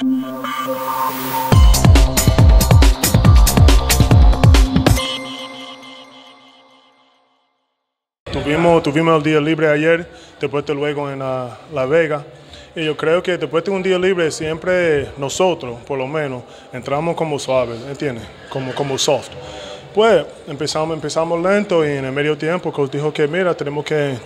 Tuvimos el día libre ayer, después de luego en La Vega. Y yo creo que después de un día libre siempre nosotros, por lo menos, entramos como suaves, ¿entiendes? Como soft. Pues empezamos lento y en el medio tiempo coach dijo que mira, tenemos que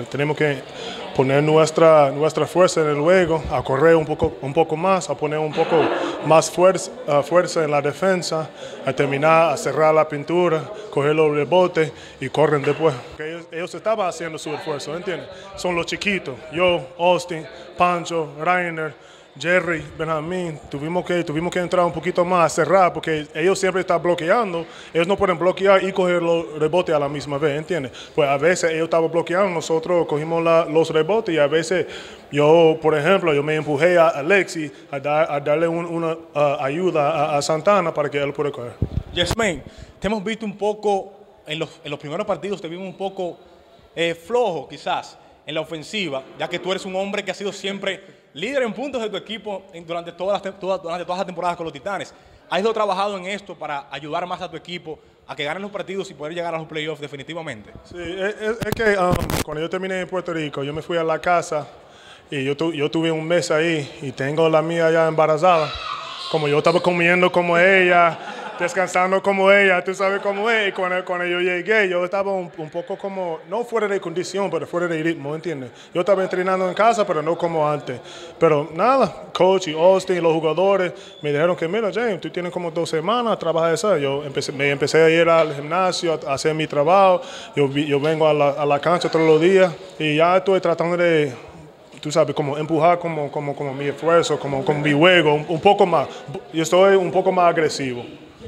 poner nuestra fuerza en el juego, a correr un poco más, a poner un poco más fuerza en la defensa, a terminar, a cerrar la pintura, coger los rebotes y corren después. Ellos estaban haciendo su esfuerzo, ¿entiendes? Son los chiquitos, yo, Austin, Pancho, Rainer, Jerry, Benjamín, tuvimos que entrar un poquito más a cerrar porque ellos siempre están bloqueando, ellos no pueden bloquear y coger los rebotes a la misma vez, ¿entiendes? Pues a veces ellos estaban bloqueando, nosotros cogimos los rebotes y a veces yo, por ejemplo, yo me empujé a Alexi a darle una ayuda a Santana para que él pueda coger. Yasmine, te hemos visto un poco, en los primeros partidos te vimos un poco flojo quizás en la ofensiva, ya que tú eres un hombre que ha sido siempre líder en puntos de tu equipo durante todas las temporadas con los Titanes. ¿Has ido trabajando en esto para ayudar más a tu equipo a que ganen los partidos y poder llegar a los playoffs definitivamente? Sí, es que cuando yo terminé en Puerto Rico, yo me fui a la casa y yo tuve un mes ahí y tengo la mía ya embarazada. Como yo estaba comiendo como ella, descansando como ella, tú sabes cómo es. Y cuando yo llegué, yo estaba un poco como, no fuera de condición, pero fuera de ritmo, ¿entiendes? Yo estaba entrenando en casa, pero no como antes. Pero nada, coach y Austin y los jugadores me dijeron que, mira, James, tú tienes como 2 semanas, trabaja eso. Me empecé a ir al gimnasio, a hacer mi trabajo. Yo vengo a la cancha todos los días y ya estoy tratando de, tú sabes, como empujar como mi esfuerzo, como mi juego, un poco más. Yo estoy un poco más agresivo.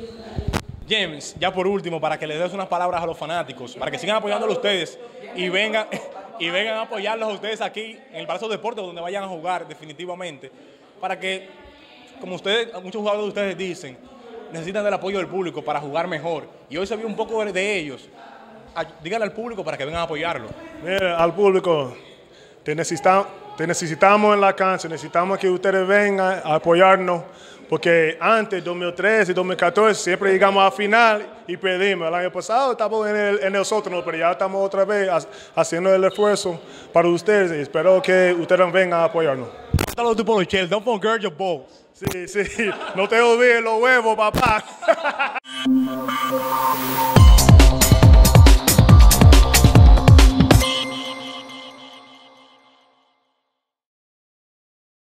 James, ya por último, para que les des unas palabras a los fanáticos, para que sigan apoyándolo a ustedes y vengan a apoyarlos a ustedes aquí en el Palacio de Deportes, donde vayan a jugar definitivamente, para que, como muchos jugadores de ustedes dicen, necesitan del apoyo del público para jugar mejor. Y hoy se vio un poco de ellos. Díganle al público para que vengan a apoyarlo. Mira, al público, te necesitamos en la cancha, necesitamos que ustedes vengan a apoyarnos. Porque antes, 2013 y 2014, siempre llegamos a final y perdimos. El año pasado estamos en el sótano, pero ya estamos otra vez haciendo el esfuerzo para ustedes. Y espero que ustedes vengan a apoyarnos. Don't forget your balls. Sí, no te olvides los huevos, papá.